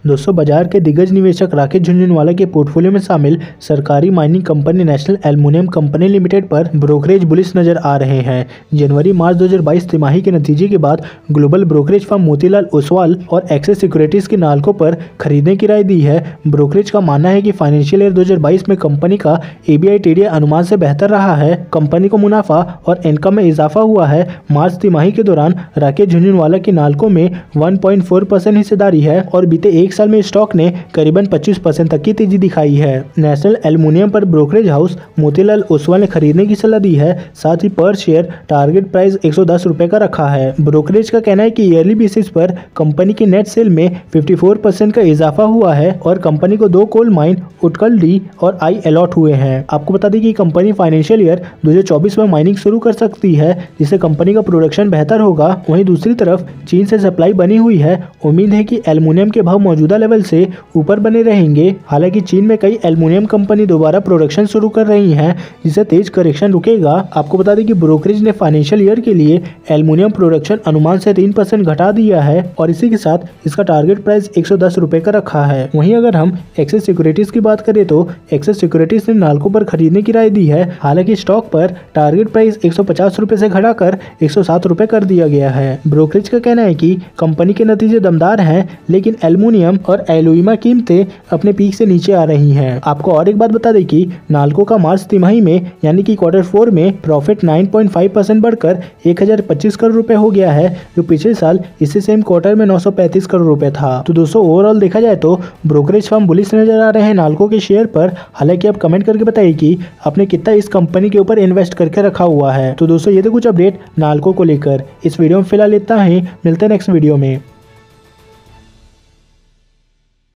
दोस्तों बाजार के दिग्गज निवेशक राकेश झुनझुनवाला के पोर्टफोलियो में शामिल सरकारी mining company national aluminium company limited पर ब्रोकरेज बुलिश नजर आ रहे हैं। जनवरी मार्च 2022 तिमाही के नतीजे के बाद global brokerage firm Motilal Oswal और एक्सेस सिक्योरिटीज की नाल्को पर खरीदने की राय दी है। ब्रोकरेज का मानना है कि फाइनेंशियल ईयर 2022 में कंपनी का EBITDA अनुमान से बेहतर रहा है। कंपनी को मुनाफा और इनकम में इजाफा हुआ है। मार्च तिमाही के दौरान राकेश झुनझुनवाला की नाल्को में 1.4% हिस्सेदारी है और बीते एक साल में स्टॉक ने करीबन 25% तक की तेजी दिखाई है। नेशनल एल्युमिनियम पर ब्रोकरेज हाउस मोतीलाल ओसवाल ने खरीदने की सलाह दी है। साथ ही पर शेयर टारगेट प्राइस 110 रुपए का रखा है। ब्रोकरेज का कहना है कि ईयरली बेसिस पर कंपनी की नेट सेल में 54% का इजाफा हुआ है और कंपनी को 2 कोल माइन उटकल डी और आई अलॉट हुए हैं। आपको बता दें कि कंपनी फाइनेंशियल ईयर 2024 में माइनिंग शुरू कर सकती है, जिससे कंपनी का प्रोडक्शन बेहतर होगा। वहीं दूसरी तरफ चीन से सप्लाई बनी हुई है। उम्मीद है कि एल्युमिनियम के भाव मौजूदा लेवल से ऊपर बने रहेंगे। हालांकि चीन में कई एल्युमिनियम कंपनी दोबारा प्रोडक्शन शुरू कर रही हैं, जिससे तेज करेक्शन रुकेगा। आपको बता दें कि ब्रोकरेज ने फाइनेंशियल ईयर के लिए एल्युमिनियम प्रोडक्शन अनुमान से 3% घटा दिया है और इसी के साथ इसका टारगेट प्राइस 110 रुपए का रखा है। वहीं अगर हम एक्सेस सिक्योरिटीज की बात करें तो एक्सेस सिक्योरिटीज ने नाल्को पर खरीदने की राय दी है। हालांकि स्टॉक पर टारगेट प्राइस 150 रुपए से घटाकर 107 रुपए कर दिया गया है। ब्रोकरेज का कहना है कि कंपनी के नतीजे दमदार हैं, लेकिन एल्युमिनियम और एलुइमा कीमतें अपने पीक से नीचे आ रही हैं। आपको और एक बात बता दें कि नाल्को का मार्च तिमाही में यानी कि Q4 में प्रॉफिट 9.5% बढ़कर 1025 करोड़ रुपए हो गया है, जो पिछले साल इसी सेम क्वार्टर में 935 करोड़ रुपए था। तो दोस्तों ओवरऑल देखा जाए तो ब्रोकरेज फर्म बुलिश नजर आ रहे हैं नाल्को के शेयर पर। हालांकि आप कमेंट करके बताइए कि आपने कितना इस कंपनी के ऊपर इन्वेस्ट करके रखा हुआ है। तो दोस्तों ये थे कुछ अपडेट नाल्को को लेकर। इस वीडियो में फिलहाल इतना ही, मिलते हैं नेक्स्ट वीडियो में।